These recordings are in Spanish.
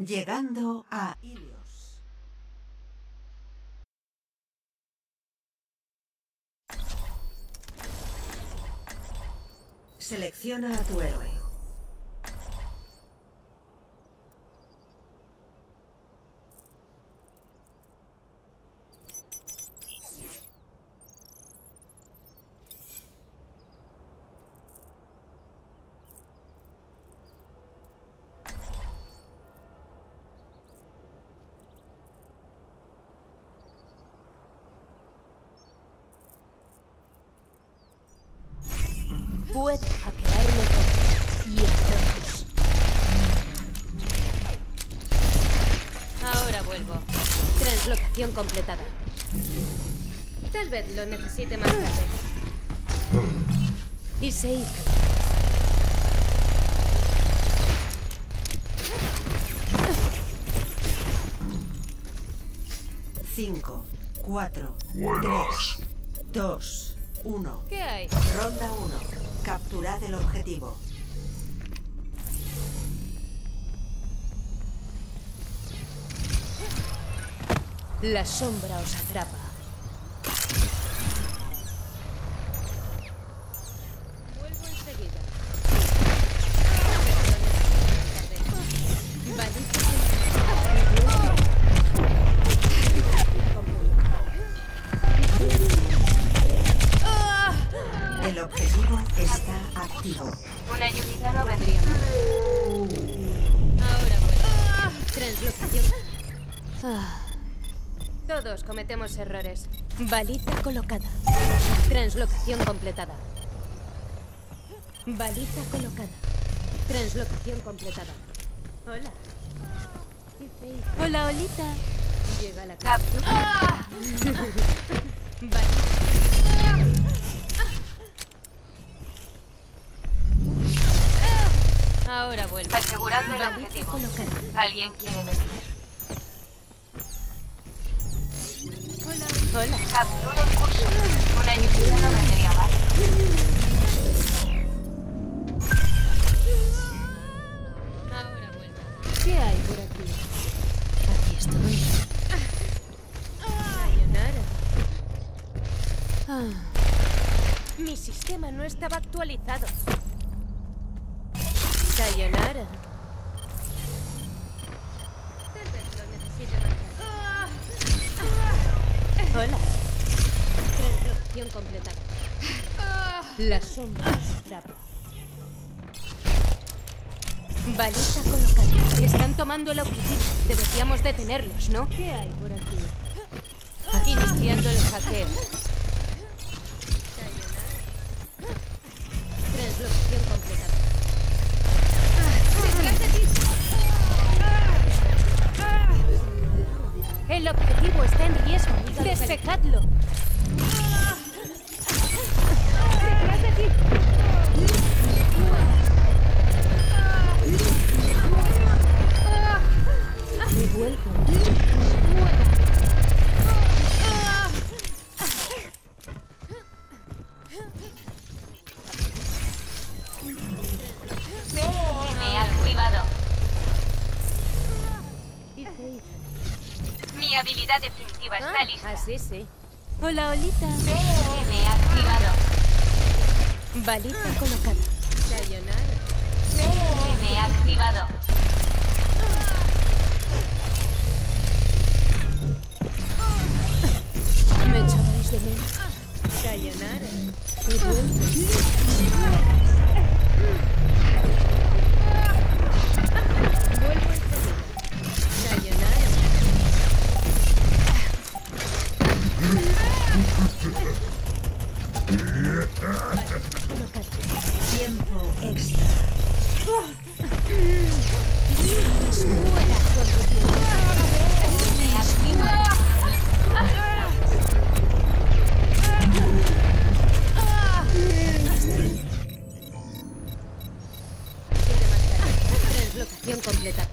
Llegando a Ilios. Selecciona a tu héroe. Puedo hackearlo todo. Y entonces... Ahora vuelvo. Translocación completada. Tal vez lo necesite más tarde. Y se hizo. 5, 4, 3, 2, 1. ¿Qué hay? Ronda 1. Capturad el objetivo. La sombra os atrapa. Vuelvo enseguida. El objetivo está activo. Una ayudita no vendría mal. Ahora vuelvo. Translocación. Todos cometemos errores. Baliza colocada. Translocación completada. Baliza colocada. Translocación completada. Hola. Hola, Olita. Llega la cápsula. Ahora vuelvo. Asegurando el objetivo. Colocada. ¿Alguien quiere venir? Hola. Captura en curso. Una ayuda no vendría mal. Ahora vuelvo. ¿Qué hay por aquí? Aquí estoy. Sayonara. Mi sistema no estaba actualizado. Sayonara. Tal vez lo necesite más. Hola. Translocación completada. La sombra se atrapa. Baliza colocada. Están tomando el objetivo. Deberíamos detenerlos, ¿no? ¿Qué hay por aquí? Iniciando el hackeo. Translocación completada. ¡Detrás de ti! El objetivo está en riesgo. ¡Despejadlo! ¡Detrás de ti! Me vuelvo. Me he activado. Mi habilidad definitiva está lista. Sí, sí. Hola, Olita. Me he activado. Baliza colocada. Sayonara. Me he activado. Me echabais de menos. Sayonara. Me vuelvo. Vuelvo enseguida. Sayonara. Tiempo extra. Me he activado. Translocación completa.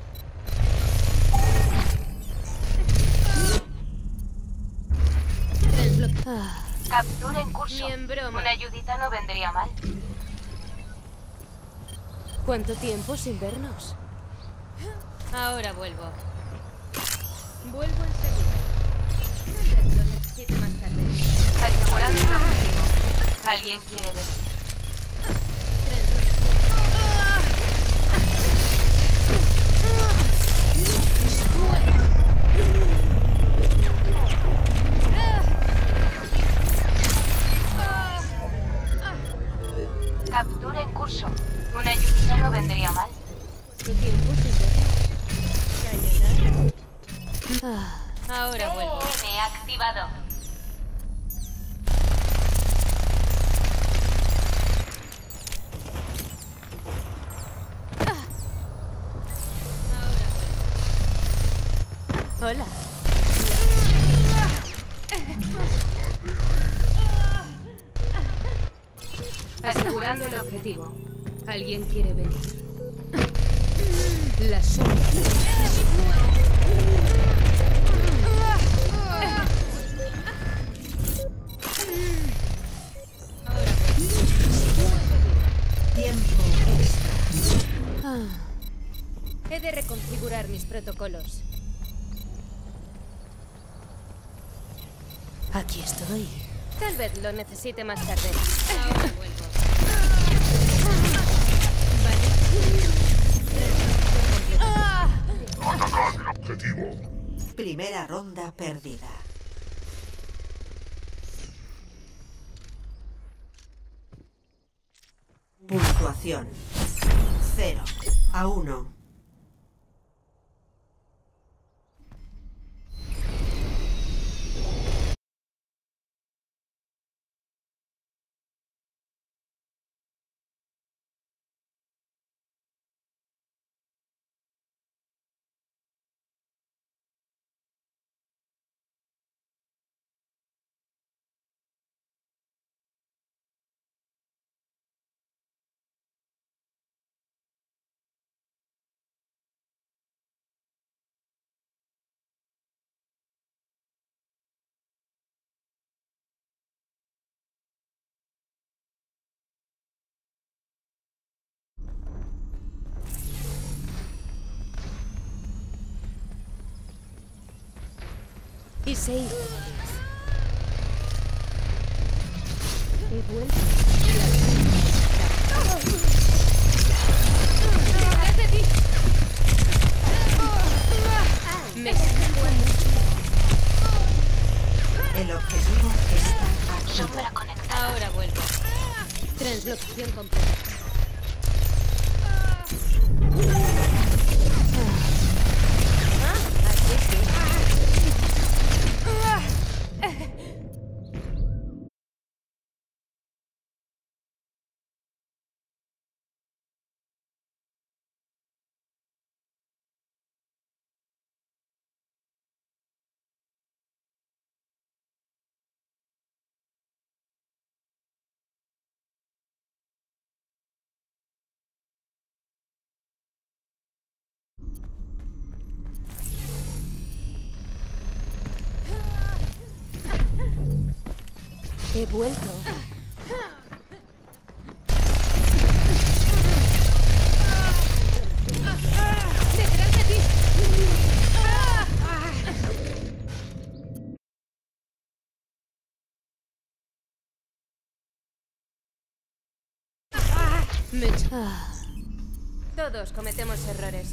Captura en curso. Ni en broma. Una ayudita no vendría mal. ¿Cuánto tiempo sin vernos? Ahora vuelvo. Vuelvo enseguida. Tal vez lo necesite más tarde. Asegurando el objetivo. ¿Alguien quiere ver? Captura en curso. Una lluvia no vendría mal. ¿Qué tiempo se ahora vuelvo. Me he activado. Hola. Asegurando el objetivo. ¿Alguien quiere venir? La sombra. Tiempo extra. He de reconfigurar mis protocolos. Aquí estoy. Tal vez lo necesite más tarde. Ahora vuelvo. Atacad el objetivo. Primera ronda perdida. Puntuación 0-1. Y se hizo. He vuelto. ¡Detrás de ti! Me El objetivo está activo. Sombra conectada. ahora vuelvo. Translocación completa. Aquí sí. He vuelto. ¡Detrás de ti! Todos cometemos errores.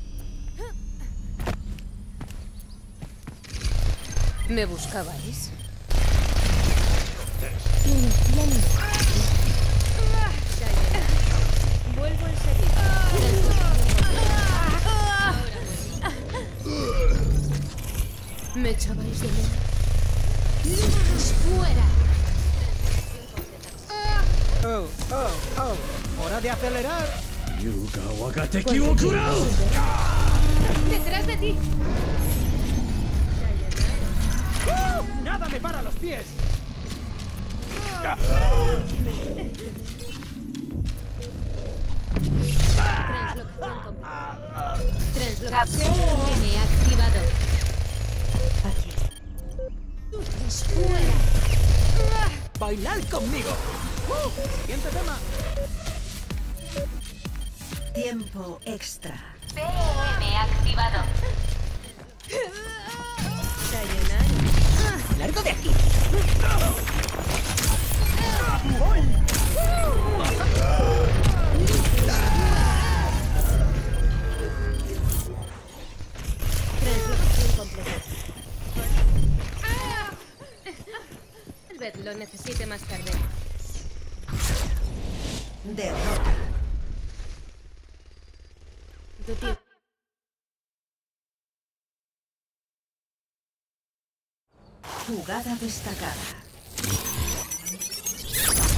¿Me buscabais? Vuelvo enseguida. ¿Me echabais de menos? ¡Fuera! ¡Hora de acelerar! ¡Detrás de ti! ¡Nada me para los pies! Translocación me ha activado. Aquí. ¡Fuera! ¡Bailad conmigo! Siguiente tema. Tiempo extra. PM activado. Sayonara. ¡Largo de aquí! Translocación completa. Tal vez lo necesite más tarde. Derrota. Tu tío. Jugada destacada.